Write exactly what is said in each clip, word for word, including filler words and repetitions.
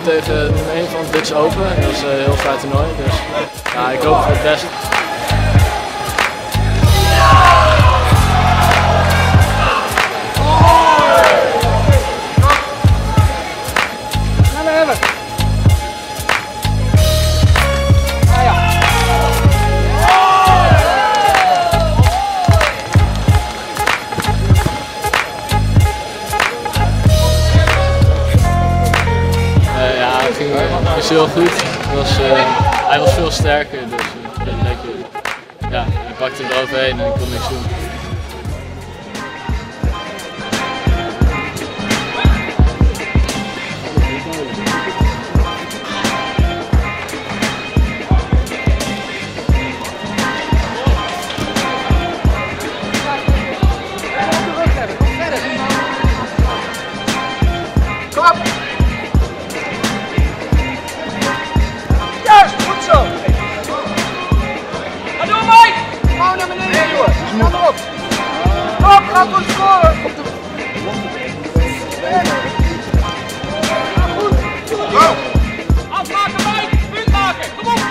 tegen nummer één van het Dutch Open. En dat is een heel zwaar toernooi. Dus ja, ik hoop voor het beste. Het was heel goed. Het was, uh, hij was veel sterker, dus uh, ja, lekker. Ja, hij pakte hem eroverheen en ik kon niks doen. Ga goed scoren! Op de... Go! Afmaken, Mike! Punt maken! Kom op!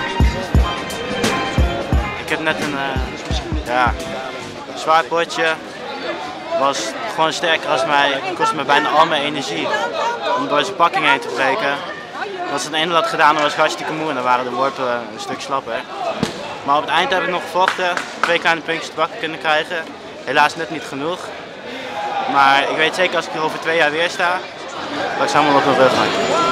Ik heb net een uh, ja, zwaar potje. Was gewoon sterker als mij. Het kostte me bijna al mijn energie om door zijn pakking heen te breken. Als het ene had gedaan, dan was ik hartstikke moe en dan waren de worpen een stuk slapper. Maar op het eind heb ik nog gevochten, twee kleine puntjes te bakken kunnen krijgen. Helaas net niet genoeg. Maar ik weet zeker als ik hier over twee jaar weer sta, dat ik ze allemaal op mijn rug ga.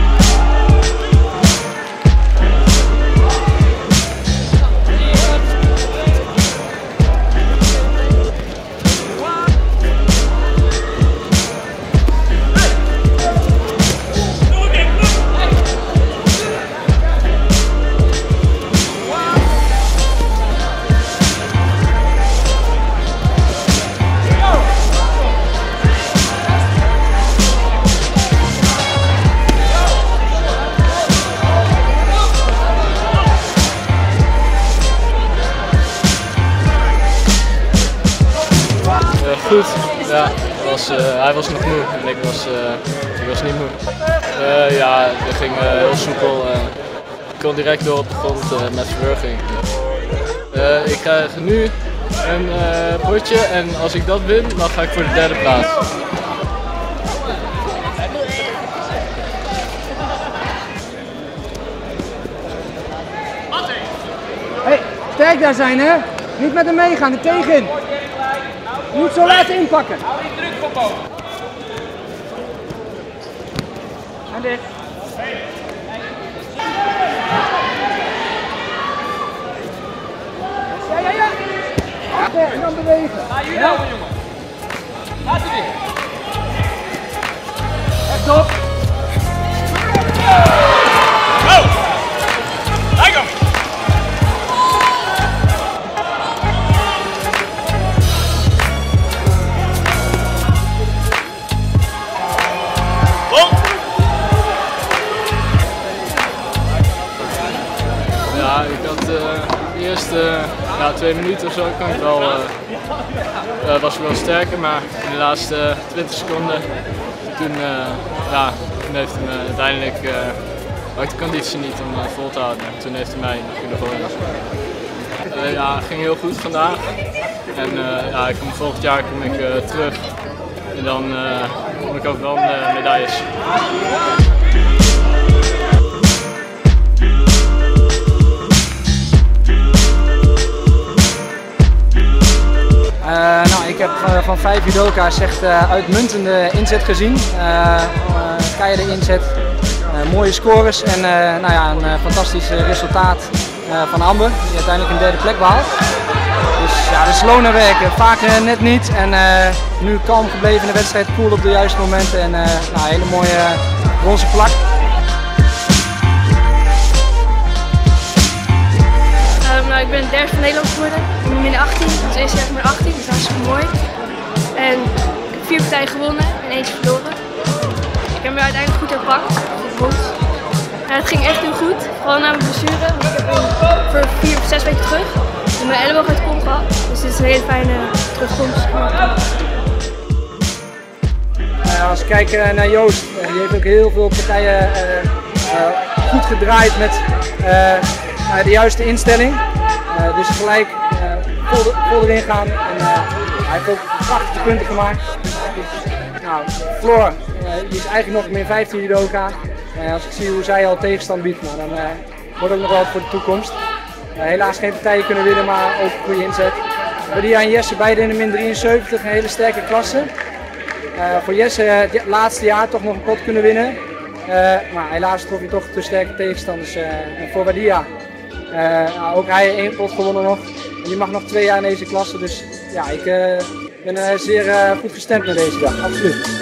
Goed, ja, was, uh, hij was nog moe en ik was, uh, ik was niet moe. Uh, ja, dat ging uh, heel soepel. Uh, ik kon direct door op de grond uh, met verwerking. Uh, ik krijg nu een uh, potje en als ik dat win, dan ga ik voor de derde plaats. Hey, sterk daar zijn hè! Niet met hem meegaan, er tegenin! Niet zo laten inpakken. Hou die druk van boven. En dit. Ja, ja, ja. Achter, en dan bewegen. Ga jullie houden, jongen. Laat u weer. Echt op. Go! Daar kom. Ja, ik had uh, de eerste uh, ja, twee minuten of zo kan ik wel, uh, uh, was ik wel sterker, maar in de laatste twintig seconden toen, uh, ja, toen heeft hij me uiteindelijk uh, had ik de conditie niet om uh, vol te houden. Toen heeft hij mij kunnen gooien. Uh, ja, het ging heel goed vandaag en uh, ja, ik kom, volgend jaar kom ik uh, terug en dan uh, kom ik ook wel uh, medailles. Uh, nou, ik heb uh, van vijf judoka's echt uh, uitmuntende inzet gezien. Uh, uh, keiharde inzet, uh, mooie scores en uh, nou ja, een uh, fantastisch resultaat uh, van Amber, die uiteindelijk een derde plek behaalt. Dus ja, de slonen werken, vaak uh, net niet en uh, nu kalm gebleven in de wedstrijd, cool op de juiste momenten en uh, nou, een hele mooie uh, bronzen plak. Um, nou, ik ben derde van Nederland geworden, ik ben min achttien, dus eerste jaar min achttien, dat is hartstikke mooi. En ik heb vier partijen gewonnen en eentje verloren. Ik heb me uiteindelijk goed herpakt, goed. En het ging echt heel goed, vooral na mijn blessure, want ik heb hem voor vier of zes weken terug en mijn elleboog uit de kom gehad. Dus dit is een hele fijne terugkomst. Uh, Uh, als ik kijk uh, naar Joost, uh, die heeft ook heel veel partijen uh, uh, goed gedraaid met uh, uh, de juiste instelling. Uh, dus gelijk uh, vol, vol erin gaan en uh, hij heeft ook prachtige punten gemaakt. Nou, Floor, uh, die is eigenlijk nog min vijftien judoka. Uh, als ik zie hoe zij al tegenstand biedt, nou, dan uh, wordt ook nog wel voor de toekomst. Uh, helaas geen partijen kunnen winnen, maar ook een goede inzet. Badia en Jesse beide in de min drieënzeventig, een hele sterke klasse. Uh, voor Jesse uh, het laatste jaar toch nog een pot kunnen winnen. Uh, maar helaas trof hij toch te sterke tegenstanders. Uh, en voor Badia, uh, nou, ook hij één pot gewonnen nog. En die mag nog twee jaar in deze klasse. Dus ja, ik uh, ben uh, zeer uh, goed gestemd met deze dag, absoluut.